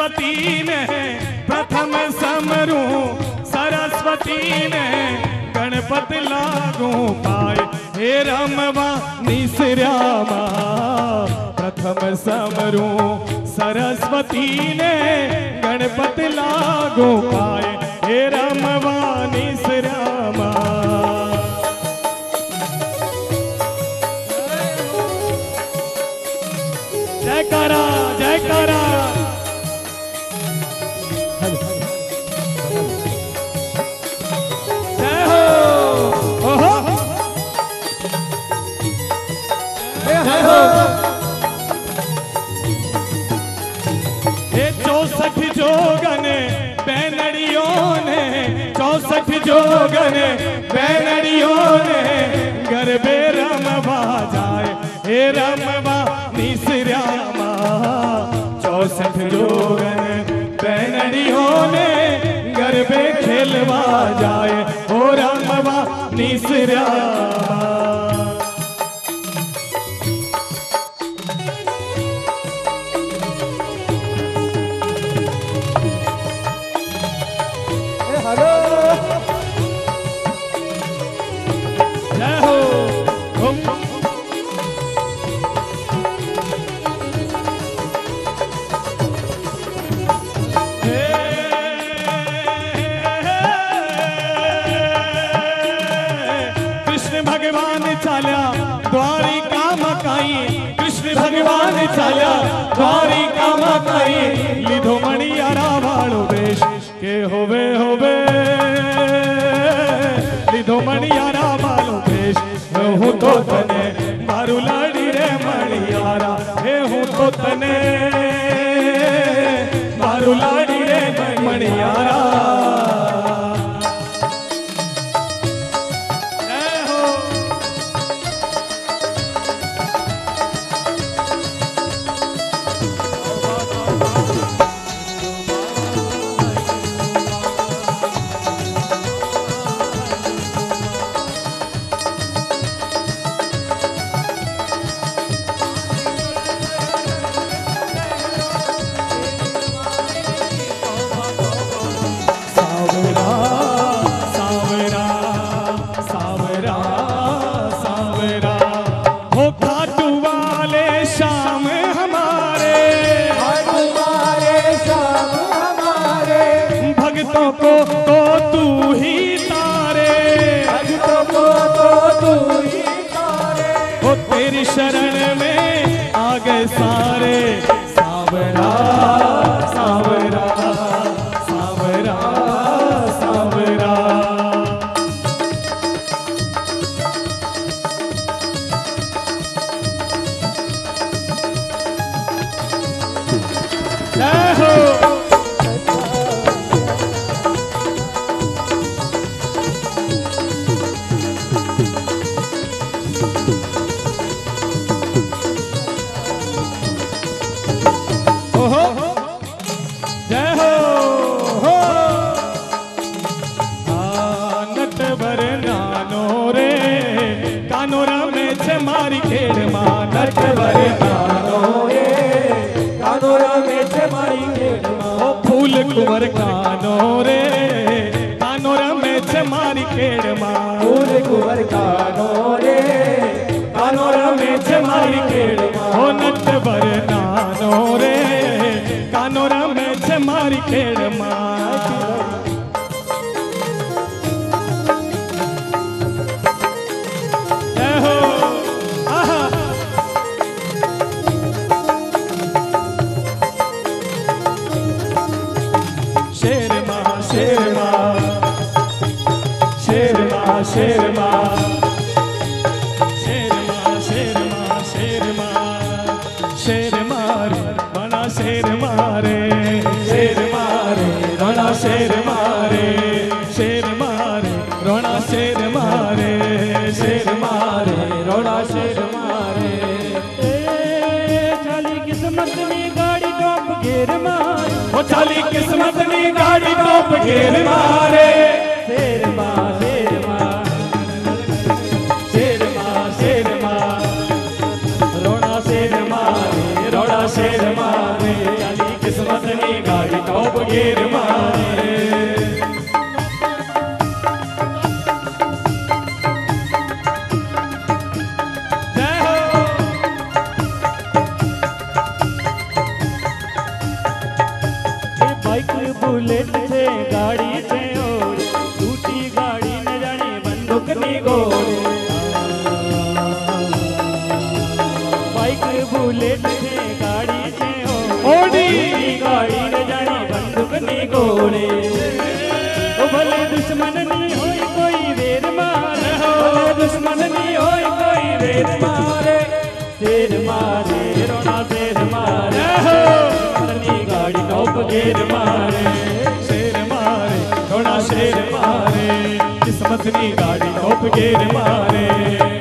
सरस्वती ने प्रथम समरू, सरस्वती ने गणपति लागू पाए, हे रमवा निसरामा। प्रथम समरू सरस्वती ने गणपति लागू पाए, हे रमवा निसरामा। जयकारा जयकारा। जय हो ओहो जय हो। ये 64 जोगन बैनड़ियों ने, 64 जोगन बैनड़ियों ने गरबे रमवा जाए, हे रमवा निसरामा। 64 जोगन बैनड़ियों ने गरबे खेलवा जाए, हो रमवा निसरामा। हेलो जय हो कृष्ण भगवान चाल्या द्वारिका मकाई, कृष्ण भगवान चाल्या द्वारिका मकाई। लीधो मणियारा वाळो वेश के होवे होवे, लीधो मणियारा वाळो वेश। हूँ तो तने मारू लाडी रे मणियारा, हे हूँ तो तने मारू लाडी रे मणियारा। तेरी शरण में आ गए सारे, सावरा सावरा सावरा सावरा। जय हो जय हो नटवर नानो रे कानोरा में छे मारी खेड़ मा। नटवर नानो रे कानोरा में छे मारी खेड़ मा। ओ फूल कुंवर कानो रे कानोरा में छे मारी खेड़ मा। फूल कुंवर कानो रे कानोरा में छे मारी खेड़ मा। ओ नटवर नानो रे कानोरा में छे मारी खेड़ मा। जय हो आहा शेर माँ शेर माँ शेर माँ शेर माँ शेर माँ शेर माँ शेर माँ शेर मारे बड़ा शेर मारे शेर मारे रोना शेर मारे शेर मारे रोना शेर मारे शेर मारे रोना शेर मारे। चाली किस्मत में गाड़ी टॉप घेर मार, वो चाली किस्मत में गाड़ी टॉप घेर मारे। शेर माँ शेर माँ शेर माँ शेर माँ रोना शेर मारे रोना शेर मारे। चाली किस्मत में गाड़ी बंदूकनी घोड़े बाइक बुलेट छे गाड़ी छे ओडी गाड़ी रे जानी बंदूकनी घोड़े ओ भले दुश्मन नी होय कोई वेर मारे भले दुश्मन नी होय कोई वेर मारे शेर मारे रोना शेर मारे अपनी गाड़ी टॉप गेर मारे शेर मारे थोड़ा शेर मारे किस्मत नी गाड़ी टॉप गेर मारे